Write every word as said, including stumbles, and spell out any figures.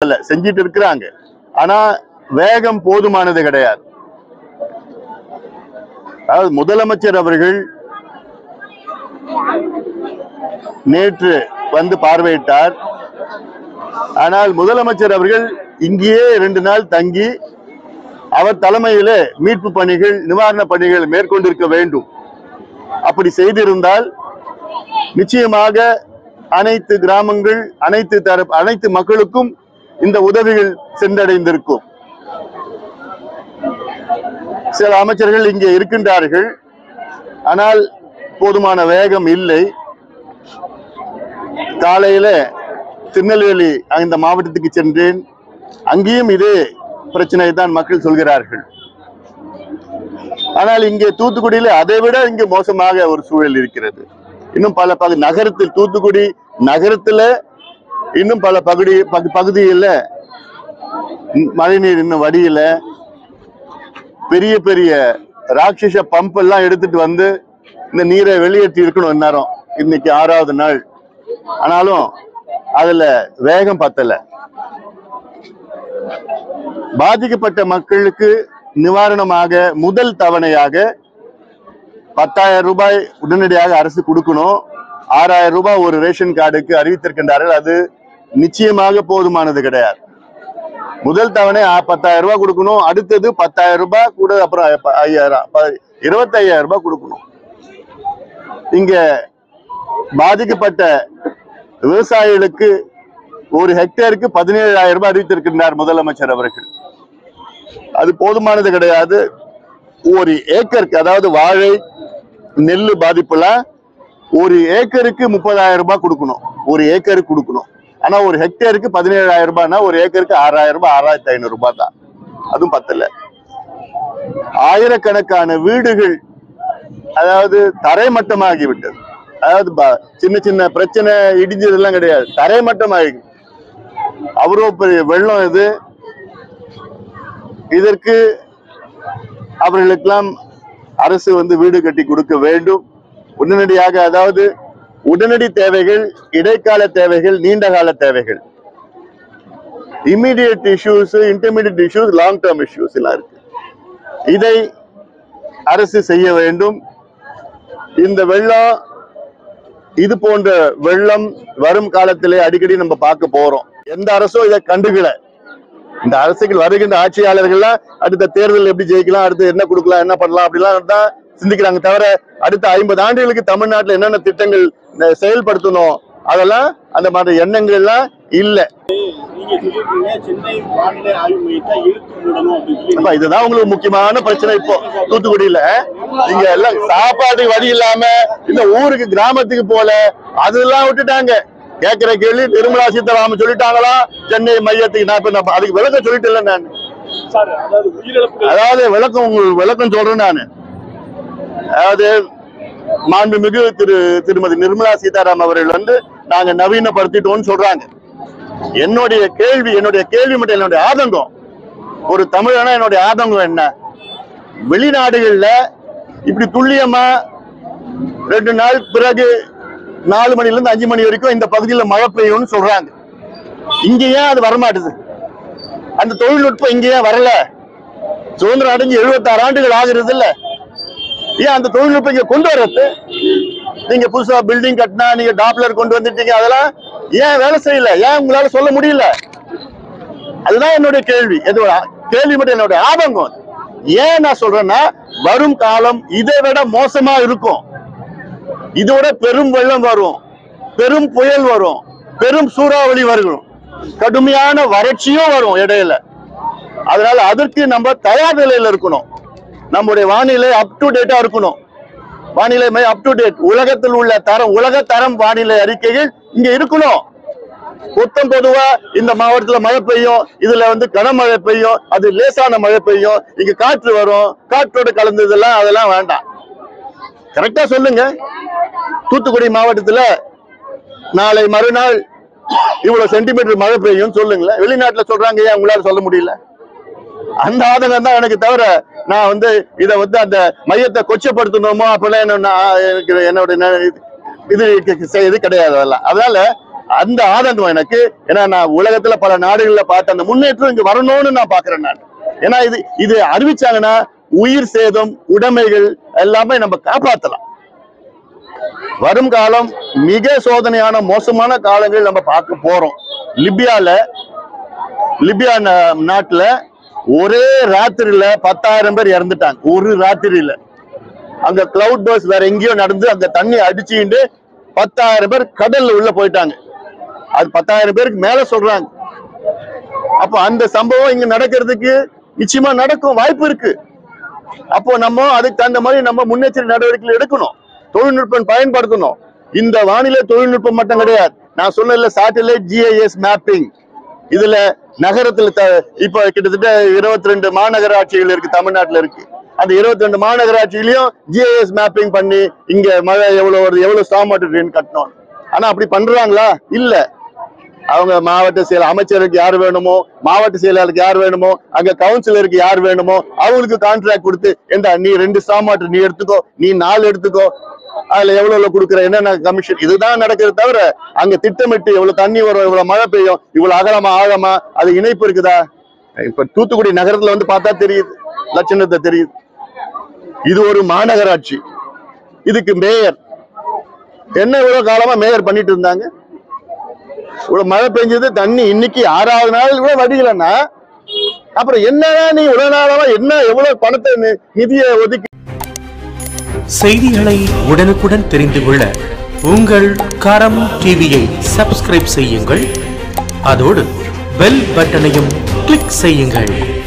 செய்யல, செஞ்சிட்டு இருக்கிறாங்க. ஆனா வேகம் போதுமானது கிடையாது. அதாவது முதலமைச்சர் அவர்கள் நேற்று வந்து பார்வையிட்டார். ஆனால் முதலமைச்சர் அவர்கள் இங்கேயே ரெண்டு நாள் தங்கி அவர் தலைமையில மீட்பு பணிகள், நிவாரண பணிகள் மேற்கொண்டிருக்க வேண்டும். அப்படி செய்திருந்தால் நிச்சயமாக அனைத்து கிராமங்கள், அனைத்து தரப்பு, அனைத்து மக்களுக்கும் இந்த உதவிகள் சென்றடைந்திருக்கும். சில அமைச்சர்கள் இங்கே இருக்கின்றார்கள், ஆனால் போதுமான வேகம் இல்லை. காலையில திருநெல்வேலி அந்த மாவட்டத்துக்கு சென்றேன். அங்கேயும் இதே பிரச்சனை தான் மக்கள் சொல்கிறார்கள். ஆனால் இங்கே தூத்துக்குடியில அதை விட இங்கே மோசமாக ஒரு சூழல் இருக்கிறது. இன்னும் பல பகுதி நகரத்தில், தூத்துக்குடி நகரத்துல இன்னும் பல பகுதி பகுதியில் மழைநீர் இன்னும் வடியில. பெரிய பெரிய ராட்சச பம்ப் எல்லாம் எடுத்துட்டு வந்து இந்த நீரை வெளியேற்றி இருக்கணும் நேரம். இன்னைக்கு ஆறாவது நாள், ஆனாலும் அதுல வேகம் பத்தல. பாதிக்கப்பட்ட மக்களுக்கு நிவாரணமாக முதல் தவணையாக பத்தாயிரம் ரூபாய் உடனடியாக அரசு கொடுக்கணும். ஆறாயிரம் ரூபாய் ஒரு ரேஷன் கார்டுக்கு அறிவித்திருக்கின்றார்கள். அது நிச்சயமாக போதுமானது கிடையாது. முதல் தவணை பத்தாயிரம் ரூபாய் கொடுக்கணும். அடுத்தது பத்தாயிரம் ரூபாய் கூட, அப்புறம் ஐயாயிரம் இருபத்தி ஐயாயிரம் ரூபாய் கொடுக்கணும். இங்க பாதிக்கப்பட்ட விவசாயிகளுக்கு ஒரு ஹெக்டேருக்கு பதினேழாயிரம் ரூபாய் அறிவித்திருக்கின்றார் முதலமைச்சர் அவர்கள். அது போதுமானது கிடையாது. ஒரு ஏக்கருக்கு, அதாவது வாழை, நெல்லு பாதிப்புல ஒரு ஏக்கருக்கு முப்பதாயிரம் ரூபாய் கொடுக்கணும். ஒரு ஏக்கருக்கு கொடுக்கணும். ஆனா ஒரு ஹெக்டேருக்கு பதினேழாயிரம் ரூபாய்னா ஒரு ஏக்கருக்கு ஆறாயிரம் ரூபாய், ஆறாயிரத்தி ஐநூறு ரூபாய் தான். அதுவும் பத்தல. ஆயிரக்கணக்கான வீடுகள் அதாவது தரைமட்டமாகிவிட்டது. அதாவது சின்ன சின்ன பிரச்சனை இடிஞ்சதெல்லாம் கிடையாது, தரைமட்டமாகி அவ்வளோ பெரிய வெள்ளம் இது. இதற்கு அவர்களுக்கெல்லாம் அரசு வந்து வீடு கட்டி கொடுக்க வேண்டும் உடனடியாக. அதாவது உடனடி தேவைகள், இடைக்கால தேவைகள், நீண்ட கால தேவைகள், immediate issues, intermediate issues, long term issues எல்லாம் இருக்கு. இதை அரசு செய்ய வேண்டும். இந்த வெள்ளம், இது போன்ற வெள்ளம் வரும் காலத்திலே அடிக்கடி நம்ம பார்க்க போறோம். எந்த அரசும் இதை கண்டுகல. இந்த அரசுகள், வருகின்ற ஆட்சியாளர்கள்லாம் அடுத்த தேர்தல் எப்படி ஜெயிக்கலாம், அடுத்து என்ன கொடுக்கலாம், என்ன பண்ணலாம் அப்படிலாம் தான் சிந்திக்கிறாங்க. தவிர அடுத்த ஐம்பது ஆண்டுகளுக்கு தமிழ்நாட்டில் என்னென்ன திட்டங்கள் செயல்படுத்தணும் அதெல்லாம் அந்த மாதிரி எண்ணங்கள் எல்லாம் இல்ல. இதுதான் உங்களுக்கு முக்கியமான பிரச்சனை இப்போ தூத்துக்குடியில. இங்க எல்லாம் சாப்பாடு வழி இல்லாம இந்த ஊருக்கு, கிராமத்துக்கு போல அதெல்லாம் விட்டுட்டாங்க. கேட்கிற கேள்வி நிர்மலா சீதாராமன் சொல்லிட்டாங்களா சென்னை மையத்துக்கு? நான் இப்ப அதுக்கு விளக்கம் சொல்லிட்டு இல்லை நான். அதாவது விளக்கம், உங்களுக்கு விளக்கம் சொல்றேன் நான். அதாவது மாண்புமிகு திரு திருமதி நிர்மலா சீதாராமன் அவர்கள் வந்து நாங்க நவீனப்படுத்திட்டோம்னு சொல்றாங்க. என்னுடைய கேள்வி, என்னுடைய கேள்வி மட்டும் என்னுடைய ஆதங்கம், ஒரு தமிழனா என்னுடைய ஆதங்கம் என்ன, வெளிநாடுகள்ல இப்படி துல்லியமா ரெண்டு நாள் பிறகு நாலு மணில இருந்து அஞ்சு மணி வரைக்கும் இந்த பகுதியில மழை பெய்யும்னு சொல்றாங்க. இங்க ஏன் அது வரமாட்டுது? அந்த தொழில்நுட்பம் இங்க ஏன் வரல? சுதந்திரம் அடைஞ்சு எழுபத்தி ஆறு ஆண்டுகள் ஆகிறது இல்ல, ஏன் அந்த தொழில்நுட்பம் இங்க கொண்டு வர்றது? நீங்க புதுசா பில்டிங் கட்டினா, நீங்க டாப்லர் கொண்டு வந்துட்டீங்க, அதெல்லாம் ஏன் வேலை செய்யல? ஏன் உங்களால சொல்ல முடியல? அதுதான் என்னுடைய கேள்வி. கேள்வி மட்டும் என்னுடைய ஆதங்கம். ஏன் நான் சொல்றேன்னா, வரும் காலம் இதை விட மோசமா இருக்கும். இதோட பெரும் வெள்ளம் வரும், பெரும் புயல் வரும், பெரும் சூறாவளி வரும், கடுமையான வறட்சியும் வரும் இடையில. அதனால அதற்கு நம்ம தயார் நிலையில இருக்கணும். நம்முடைய வானிலை அப் டு டேட்டா இருக்கணும். வானிலை அப் டு டேட், உலகத்தில் உள்ள தரம், உலக தரம் வானிலை அறிக்கைகள் இங்க இருக்கணும். மொத்தம் பொதுவா இந்த மாவட்டத்துல மழை பெய்யும், இதுல வந்து கனமழை பெய்யும், அது லேசான மழை பெய்யும், இங்க காற்று வரும், காற்றோடு கலந்ததெல்லாம் அதெல்லாம் வேண்டாம். கரெக்டா சொல்லுங்க. தூத்துக்குடி மாவட்டத்துல நாளை மறுநாள் இவ்வளவு சென்டிமீட்டர் மழை பெய்யும் சொல்லுங்களேன். வெளிநாட்டுல சொல்றாங்க, ஏன் உங்களால சொல்ல முடியல? அந்த ஆதங்கம் தான் எனக்கு. தவிர நான் வந்து இதை வந்து அந்த மையத்தை கொச்சப்படுத்தணுமோ அப்படிலாம் என்ன என்னோட இது கிடையாது. அதெல்லாம் அதனால அந்த ஆதங்கம் எனக்கு. ஏன்னா நான் உலகத்துல பல நாடுகள்ல பார்த்த அந்த முன்னேற்றம் இங்க வரணும்னு நான் பாக்குறேன் நான். ஏன்னா இது இது அறிவிச்சாங்கன்னா உயிர் சேதம் உடைமைகள் எல்லாமே நம்ம காப்பாற்றலாம். வரும் காலம் மிக சோதனையான மோசமான காலங்கள் நம்ம பார்க்க போறோம். லிபியால லிபியா நாட்டுல ஒரே ராத்திரியில பத்தாயிரம் பேர் இறந்துட்டாங்க. ஒரு ராத்திரியில அங்க கிளவுட் பர்ஸ் வேற எங்கேயோ நடந்து அந்த தண்ணி அடிச்சுட்டு பத்தாயிரம் பேர் கடல்ல உள்ள போயிட்டாங்க. அது பத்தாயிரம் பேருக்கு மேல சொல்றாங்க. அப்போ அந்த சம்பவம் இங்க நடக்கிறதுக்கு நிச்சயமா நடக்கும் வாய்ப்பு இருக்கு. அப்போ நம்ம அதுக்கு தகுந்த மாதிரி நம்ம முன்னெச்சரிக்கை நடவடிக்கைகள் எடுக்கணும், தொழில்நுட்பம் பயன்படுத்தணும். இந்த வானிலை தொழில்நுட்பம் மட்டும் கிடையாது, நான் சொன்னதுல சேட்டலைட் ஜிஐஎஸ் மேப்பிங். இதுல நகரத்துல இப்ப கிட்டத்தட்ட இருபத்தி ரெண்டு மாநகராட்சிகள் இருக்கு தமிழ்நாட்டுல இருக்கு. அந்த இருபத்தி ரெண்டு மாநகராட்சியிலையும் ஜிஐஎஸ் மேப்பிங் பண்ணி இங்க மழை எவ்வளவு வருது, எவ்வளவு ஸ்டாம் வாட்டர் ட்ரெயின் கட்டணும். ஆனா அப்படி பண்றாங்களா? இல்ல. அவங்க மாவட்ட செயல் அமைச்சருக்கு யார் வேணுமோ, மாவட்ட செயலாளருக்கு யார் வேணுமோ, அங்க கவுன்சிலருக்கு யார் வேணுமோ அவங்களுக்கு கான்ட்ராக்ட் கொடுத்து, ஏண்டா நீ ரெண்டு ஸ்டாம் வாட்டர் நீ எடுத்துக்கோ, நீ நாலு எடுத்துக்கோ, அதுல எவ்வளவு கொடுக்குற என்னென்ன கமிஷன், இதுதான் நடக்கிறது. தவிர அங்க திட்டமிட்டு எவ்வளவு தண்ணி வரும், இவ்வளவு மழை பெய்யும், இவ்வளவு அகலமா ஆழமா அது இணைப்பு இருக்குதா? இப்ப தூத்துக்குடி நகரத்துல வந்து பார்த்தா தெரியுது, லட்சணத்தை தெரியுது. இது ஒரு மாநகராட்சி, இதுக்கு மேயர் என்ன இவ்வளவு காலமா மேயர் பண்ணிட்டு இருந்தாங்க. இவ்வளவு மழை பெஞ்சது, தண்ணி இன்னைக்கு ஆறாவது நாள் இவ்வளவு வடிகலன்னா அப்புறம் என்னன்னா நீ இவ்வளவு நாளமா என்ன எவ்வளவு பணத்தை நிதியை ஒதுக்கி. செய்திகளை உடனுக்குடன் தெரிந்து கொள்ள உங்கள் கரம் டிவியை சப்ஸ்கிரைப் செய்யுங்கள். அதோடு பெல் பட்டனையும் கிளிக் செய்யுங்கள்.